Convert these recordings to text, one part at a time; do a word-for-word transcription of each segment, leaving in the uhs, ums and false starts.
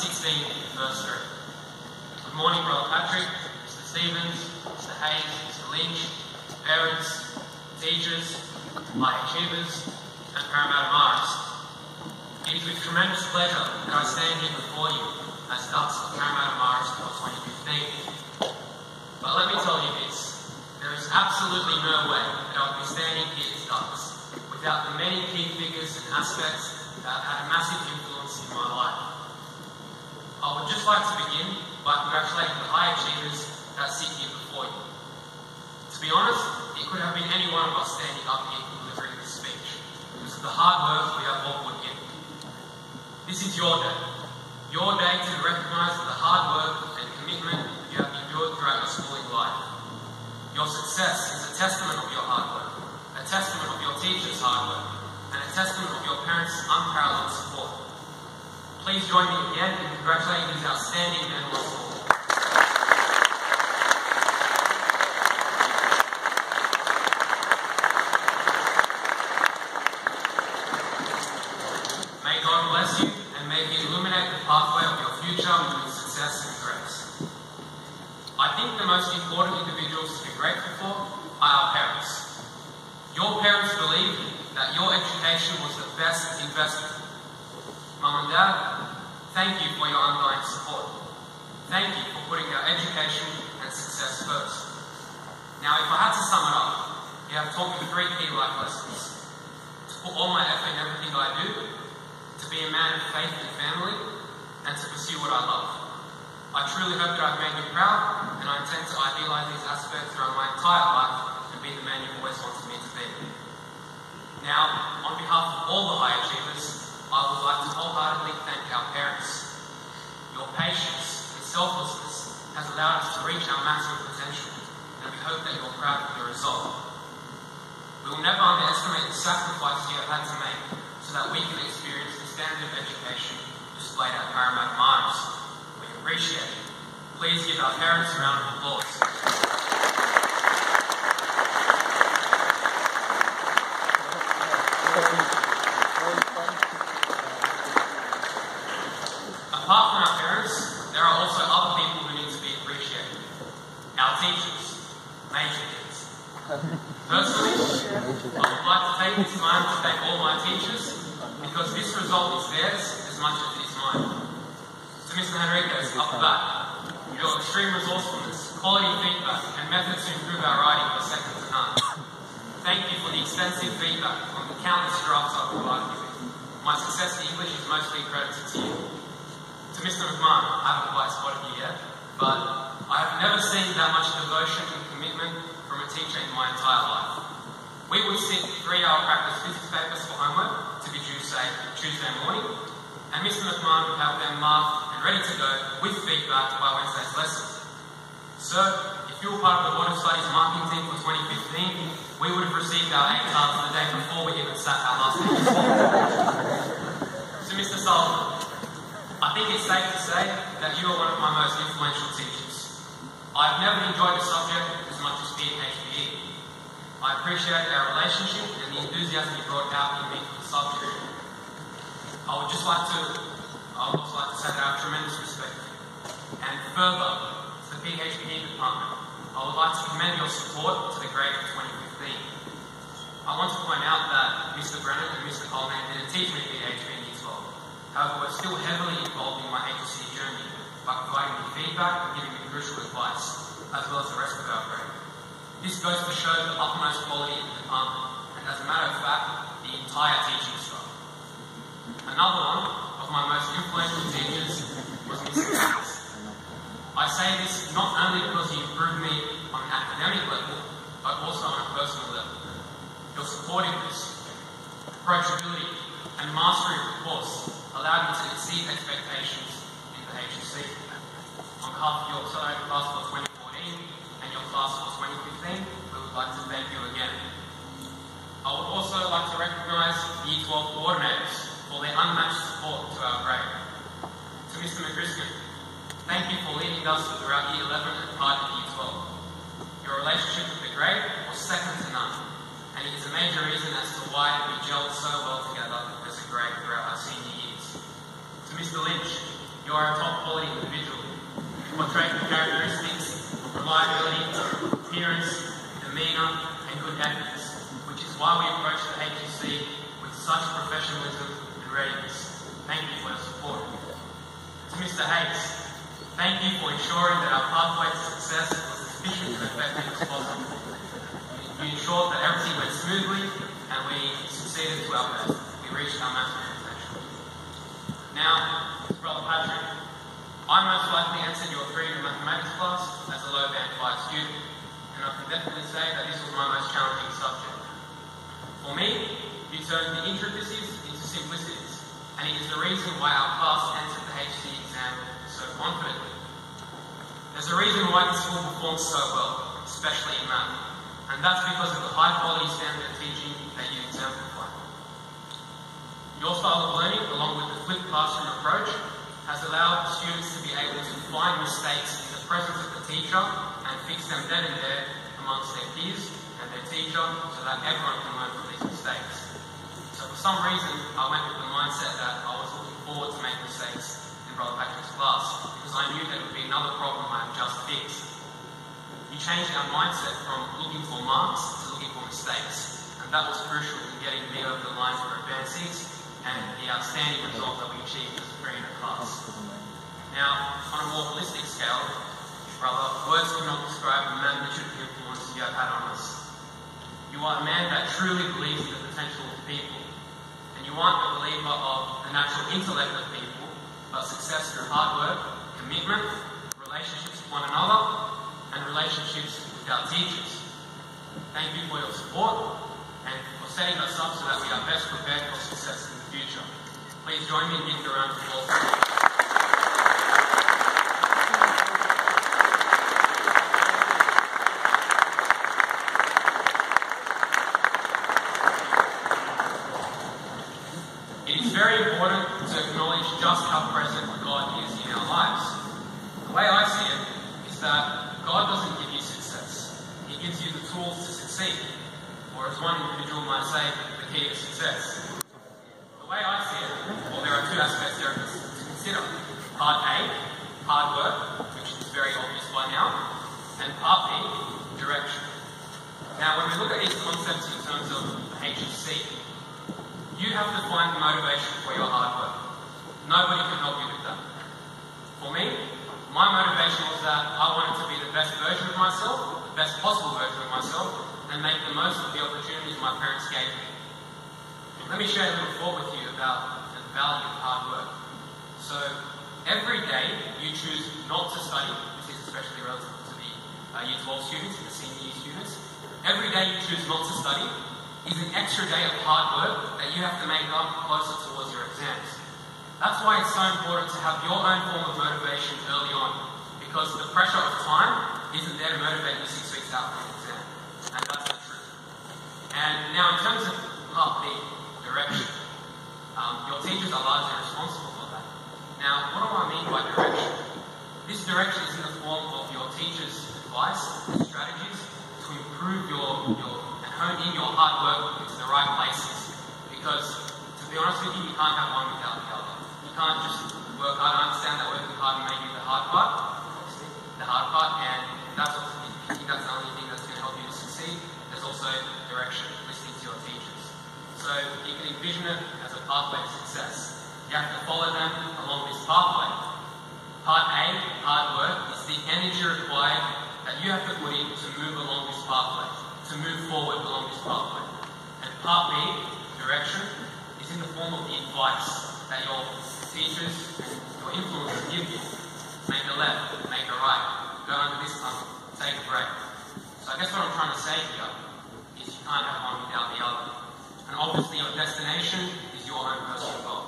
sixteen in the first grade. Good morning, Brother Patrick, Mister Stevens, Mister Hayes, Mister Lynch, parents, teachers, high achievers, and Parramatta Mars. It is with tremendous pleasure that I stand here before you as Dux of Parramatta Mars for twenty fifteen. But let me tell you this, there is absolutely no way that I would be standing here as Dux without the many key figures and aspects that have had a massive influence in my life. I would just like to begin by congratulating the high achievers that sit here before you. To be honest, it could have been any one of us standing up here delivering this speech, because of the hard work we have all put in. This is your day. Your day to recognise the hard work and commitment you have endured throughout your schooling life. Your success is a testament of your hard work, a testament of your teachers' hard work, and a testament of your parents' unparalleled support. Please join me again in congratulating these outstanding men of school. May God bless you, and may He illuminate the pathway of your future with success and grace. I think the most important individuals to be grateful for are our parents. Your parents believe that your education was the best investment. Mum and Dad, thank you for your ongoing support. Thank you for putting our education and success first. Now, if I had to sum it up, you have taught me three key life lessons. To put all my effort in everything I do, to be a man of faith and family, and to pursue what I love. I truly hope that I've made you proud, and I intend to idealise these aspects throughout my entire life and be the man you've always wanted me to be. Now, on behalf of all the high achievers, I would like to wholeheartedly thank our parents. Your patience and selflessness has allowed us to reach our maximum potential, and we hope that you're proud of your result. We will never underestimate the sacrifices you have had to make so that we can experience the standard of education displayed at Parramatta Mars. We appreciate it. Please give our parents a round of applause. Apart from our parents, there are also other people who need to be appreciated. Our teachers, major kids. Personally, I would like to take this time to thank all my teachers, because this result is theirs as much as it is mine. To Mister Henriquez, up the back, your extreme resourcefulness, quality feedback, and methods to improve our writing are second to none. Thank you for the extensive feedback on the countless drafts I've provided you with. My success in English is mostly credited to you. To Mister McMahon, I haven't quite spotted you yet, but I have never seen that much devotion and commitment from a teacher in my entire life. We would sit three-hour practice physics papers for homework to be due, say, Tuesday morning, and Mister McMahon would have them marked and ready to go with feedback by Wednesday's lesson. Sir, if you were part of the Water Studies marking team for twenty fifteen, we would have received our A cards the day before we even sat our last meeting. To Mister Sullivan, I think it's safe to say that you are one of my most influential teachers. I've never enjoyed a subject as much as P H P E. I appreciate our relationship and the enthusiasm you brought out in me for the subject. I would just like to, I would also like to say that I have tremendous respect for you. And further, to the P H P E department, I would like to commend your support to the grade of twenty fifteen. I want to point out that Mister Brennan and Mister Coleman didn't teach me P H P in Year twelve. However, we're still heavily involved in my H S C journey by providing me feedback and giving me crucial advice, as well as the rest of our grade. This goes to show the utmost quality in the department, and as a matter of fact, the entire teaching staff. Another one of my most influential teachers was Mister Davis. I say this not only because he improved me on an academic level, but also on a personal level. Your supportiveness, approachability, and mastery of the course allowed me to exceed expectations in the H S C. On behalf of your accelerated class for twenty fourteen and your class for twenty fifteen, we would like to thank you again. I would also like to recognise the Year twelve coordinators for their unmatched support to our grade. To Mister McGriskin, thank you for leading us throughout Year eleven and part of Year twelve. Your relationship with the grade was second to none, and it is a major reason as to why we gelled so well together as a grade throughout our senior years. To Mister Lynch, You are a top quality individual. You portray the characteristics of reliability, appearance, demeanour and good ethics, which is why we approach the H U C with such professionalism and readiness. Thank you for your support. To Mister Hayes, thank you for ensuring that our pathway to success was as efficient and effective as possible. You ensured that everything went smoothly and we succeeded to our best. We reached our maximum potential. Now, Brother Patrick, I most likely entered your three-year mathematics class as a low band five student, and I can definitely say that this was my most challenging subject. For me, you turned the intricacies into simplicities, and it is the reason why our class entered the H C exam so confidently. There's a reason why the school performs so well, especially in math. And that's because of the high quality standard of teaching that you exemplify. Your style of learning, along with the flipped classroom approach, has allowed students to be able to find mistakes in the presence of the teacher and fix them then and there amongst their peers and their teacher so that everyone can learn from these mistakes. So for some reason, I went with the mindset that I was looking forward to making mistakes in Brother Patrick's class because I knew there would be another problem I had just fixed. You changed our mindset from looking for marks to looking for mistakes, and that was crucial in getting me over the line for advances and the outstanding result that we achieved as a three-year class. Now, on a more holistic scale, brother, words cannot describe the magnitude of influence you have had on us. You are a man that truly believes in the potential of people, and you aren't a believer of the natural intellect of people, but success through hard work, commitment, relationships with one another, and relationships with our teachers. Thank you for your support and for setting us up so that we are best prepared for success in the future. Please join me in giving a round of applause. It is very important to acknowledge just how present God is in our lives. The way I see it is that God doesn't give you success. He gives you the tools to succeed. Or as one individual might say, the key to success. The way I see it, well, there are two aspects there to consider. Part A, hard work, which is very obvious by now. And part B, direction. Now, when we look at these concepts in terms of the H U C, you have to find the motivation for your hard work. Nobody can help you with that. For me, my motivation was that I wanted to be the best version of myself, the best possible version of myself, and make the most of the opportunities my parents gave me. Let me share a little thought with you about the value of hard work. So, every day you choose not to study, this is especially relative to the uh, Year twelve students and the senior year students. Every day you choose not to study is an extra day of hard work that you have to make up closer towards your exams. That's why it's so important to have your own form of motivation early on, because the pressure of time isn't there to motivate you six weeks out from the exam. And that's the truth. And now in terms of part B, direction, um, your teachers are largely responsible for that. Now, what do I mean by direction? This direction is in the form of your teachers' advice and strategies to improve your, your and hone in your hard work into the right places. Because, to be honest with you, you can't have one without the other. You can't just work hard. I understand that working hard may be the hard part, the hard part, and that's also, I think that's the only thing that's going to help you to succeed. There's also direction, listening to your teachers. So you can envision it as a pathway to success. You have to follow them along this pathway. Part A, hard work, is the energy required that you have to put in to move along this pathway, to move forward along this pathway. And part B, direction, is in the form of the advice that your teachers and your influencers give you. Make a left, make a right, go under this tunnel, take a break. So I guess what I'm trying to say here is you can't have one without the other. And obviously your destination is your own personal goal.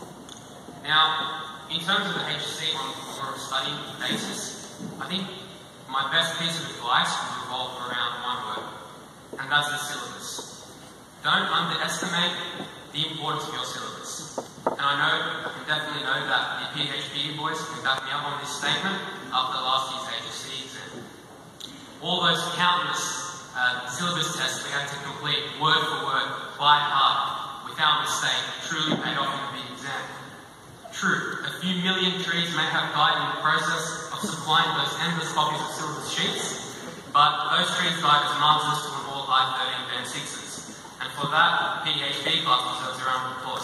Now, in terms of the H C on a more study basis, I think my best piece of advice would revolve around one word, and that's the syllabus. Don't underestimate the importance of your syllabus. And I know, I can definitely know that the P H P boys can back me up on this statement after last year's H C exam. All those countless uh, syllabus tests we had to complete word for word, by heart, without mistake, truly paid off in the big exam. True, a few million trees may have died in the process of supplying those endless copies of syllabus sheets, but those trees died as martyrs to the more life thirteen Band sixes. And for that, P H D class deserves a round of applause.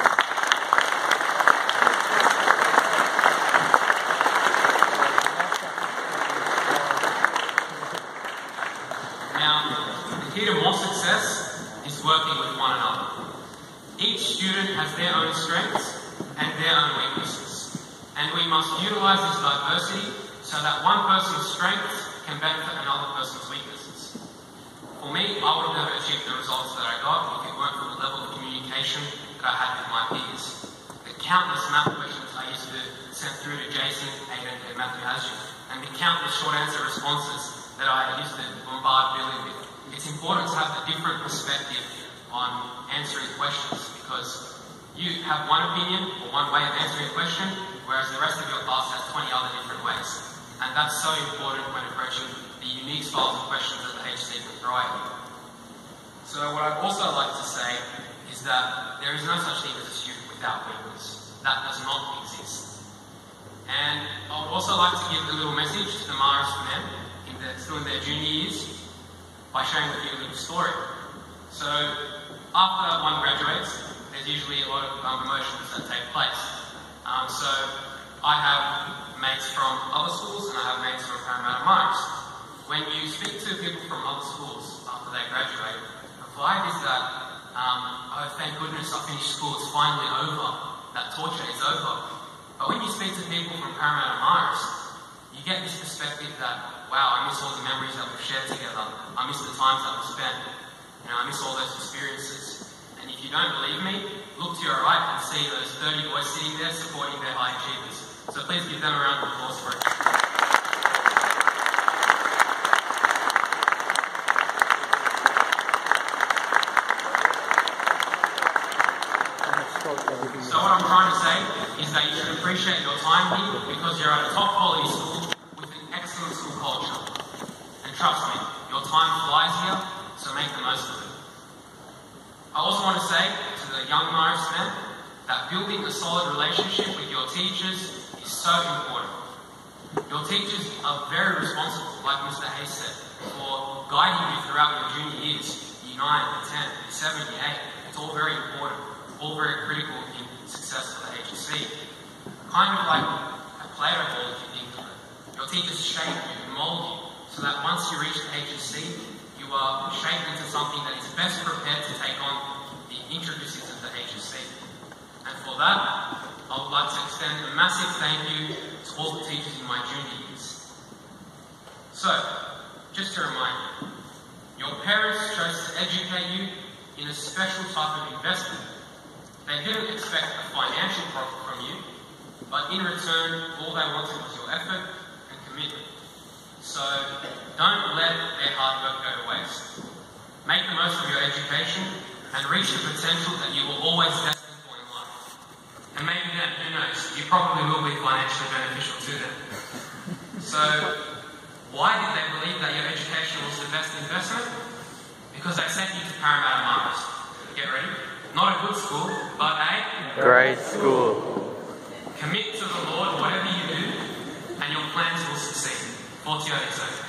Now, the key to more success is working with one another. Each student has their own strengths and their own weaknesses, and we must utilise this diversity so that one person's strengths can benefit another person's weaknesses. For me, I would have never achieved the results that I got if it weren't for the level of communication that I had with my peers. The countless math questions I used to send through to Jason, Aidan, and Matthew Hasju, and the countless short answer responses that I used to bombard Billy with. It's important to have a different perspective on answering questions, because you have one opinion or one way of answering a question, whereas the rest of your class has twenty other different ways. And that's so important when approaching the unique styles of questions that the H C can provide. So what I'd also like to say is that there is no such thing as a student without weakness. That does not exist. And I would also like to give a little message to the Marist men in the, still in their junior years by sharing with you a little story. So after one graduates, there's usually a lot of um, emotions that take place. Um, so I have mates from other schools and I have mates from Parramatta Marist. When you speak to people from other schools after they graduate, the vibe is that, um, oh, thank goodness I finished school, it's finally over. That torture is over. But when you speak to people from Parramatta Marist, you get this perspective that, wow, I miss all the memories that we've shared together. I miss the times that we've spent. You know, I miss all those experiences. And if you don't believe me, look to your right and see those thirty boys sitting there supporting their high achievers. So please give them a round of applause for it. So what I'm trying to say is that you should appreciate your time here, because you're at a top quality school with an excellent school culture. And trust me, your time flies here, so make the most of it. I also want to say to the young Marist men that building a solid relationship with your teachers is so important. Your teachers are very responsible, like Mister Hayes said, for guiding you throughout your junior years, year nine, year ten, year seven, year eight. It's all very important, all very critical in success of the H S C. Kind of like a Plato ball, if you think of it. Your teachers shape you and mould you so that once you reach the H S C, you are shaped into something that is best prepared to take on the intricacies of the H S C. And for that, I would like to extend a massive thank you to all the teachers in my junior years. So, just to remind you, your parents chose to educate you in a special type of investment. They didn't expect a financial profit from you, but in return, all they wanted was your effort and commitment. So, don't let their hard work go to waste. Make the most of your education and reach the potential that you were always destined for in life. And maybe then, who knows, you probably will be financially beneficial to them. So, why did they believe that your education was the best investment? Because they sent you to Parramatta Marist. Get ready? Not a good school, but a great school. Commit to the Lord whatever you do, and your plans will succeed. Fortio exo.